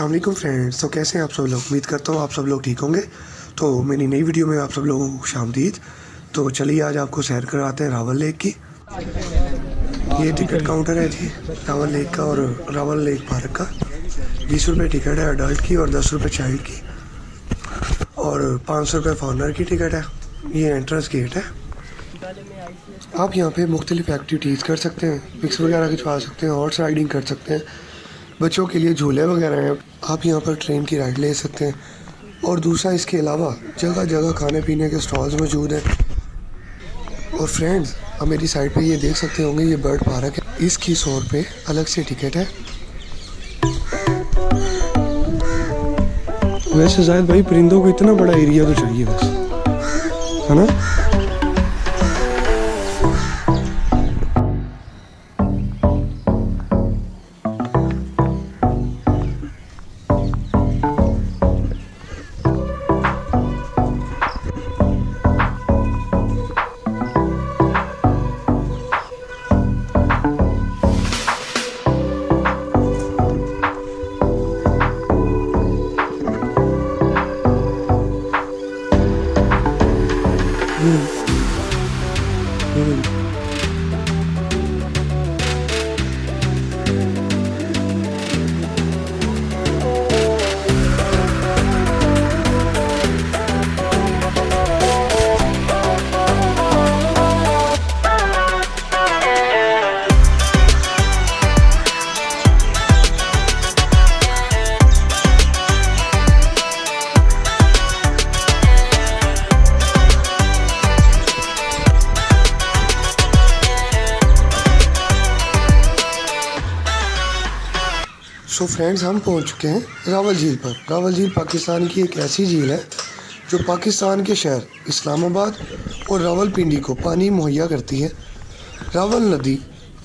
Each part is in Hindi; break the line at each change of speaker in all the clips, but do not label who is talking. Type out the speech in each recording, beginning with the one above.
अस्सलाम वालेकुम फ्रेंड्स। तो कैसे हैं आप सब लोग? उम्मीद करता हूँ आप सब लोग ठीक होंगे। तो मेरी नई वीडियो में आप सब लोगों को खुशामदीद। तो चलिए आज आपको सैर कराते हैं रावल लेक की। ये टिकट काउंटर है जी रावल लेक का और रावल लेक पार्क का। 20 रुपये टिकट है अडल्ट की और 10 रुपये चाइल्ड की और 500 रुपये फॉरनर की टिकट है। ये एंट्रेंस गेट है। आप यहाँ पे मुख्तलिफ एक्टिविटीज़ कर सकते हैं, पिक्स वगैरह खिंचवा सकते हैं, हॉर्स राइडिंग कर सकते हैं, बच्चों के लिए झूले वगैरह हैं। आप यहाँ पर ट्रेन की राइड ले सकते हैं और दूसरा इसके अलावा जगह जगह खाने पीने के स्टॉल्स मौजूद हैं। और फ्रेंड्स आप मेरी साइड पे ये देख सकते होंगे, ये बर्ड पार्क है। इसकी 100 रुपये अलग से टिकट है। वैसे शायद भाई परिंदों को इतना बड़ा एरिया तो चाहिए बस, है ना। सो फ्रेंड्स हम पहुंच चुके हैं रावल झील पर। रावल झील पाकिस्तान की एक ऐसी झील है जो पाकिस्तान के शहर इस्लामाबाद और रावलपिंडी को पानी मुहैया करती है। रावल नदी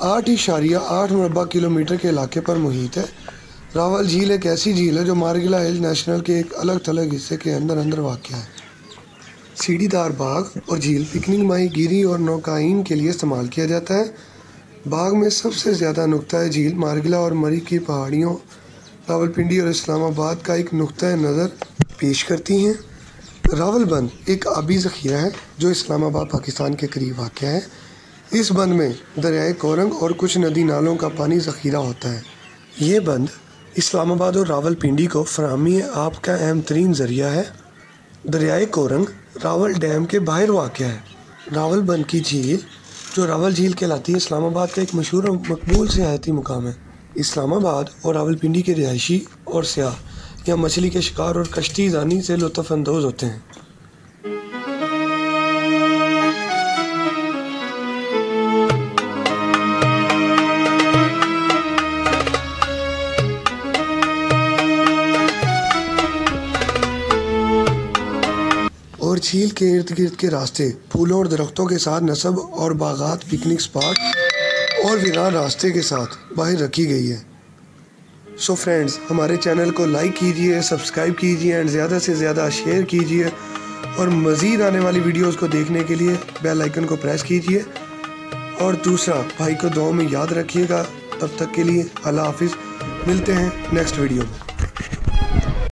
8.8 मुरबा किलोमीटर के इलाके पर मुहित है। रावल झील एक ऐसी झील है जो मारगिला हिल नेशनल के एक अलग थलग हिस्से के अंदर वाक़ है। सीढ़ीदार बाग और झील पिकनिक, माहीगीरी और नौकायन के लिए इस्तेमाल किया जाता है। बाग में सबसे ज़्यादा नुक्ता झील मारगिला और मरी की पहाड़ियों, रावलपिंडी और इस्लामाबाद का एक नुक्ता नज़र पेश करती हैं। रावल बंद एक आबी ज़ख़ीरा है जो इस्लामाबाद पाकिस्तान के करीब वाक़ है। इस बंद में दरियाए कोरंग और कुछ नदी नालों का पानी ज़ख़ीरा होता है। ये बंद इस्लामाबाद और रावलपिंडी को फराहमी आब का अहम तरीन ज़रिया है। दरियाए कोरंग रावल डैम के बाहर वाक़ है। रावल बंद की झील जो रावल झील कहलाती है इस्लामाबाद का एक मशहूर और मकबूल सियाहती मुकाम है। इस्लामाबाद और रावलपिंडी के रिहायशी और सियाह यहाँ मछली के शिकार और कश्ती जानी से लुत्फ़ अंदोज़ होते हैं। और झील के इर्द गिर्द के रास्ते फूलों और दरख्तों के साथ नस्ब और बागात, पिकनिक स्पॉट और वीरान रास्ते के साथ बाहर रखी गई है। सो फ्रेंड्स हमारे चैनल को लाइक कीजिए, सब्सक्राइब कीजिए एंड ज़्यादा से ज़्यादा शेयर कीजिए और मज़ीद आने वाली वीडियोस को देखने के लिए बेल आइकन को प्रेस कीजिए। और दूसरा, भाई को दुआ में याद रखिएगा। तब तक के लिए अल्लाह हाफिज़। मिलते हैं नेक्स्ट वीडियो में।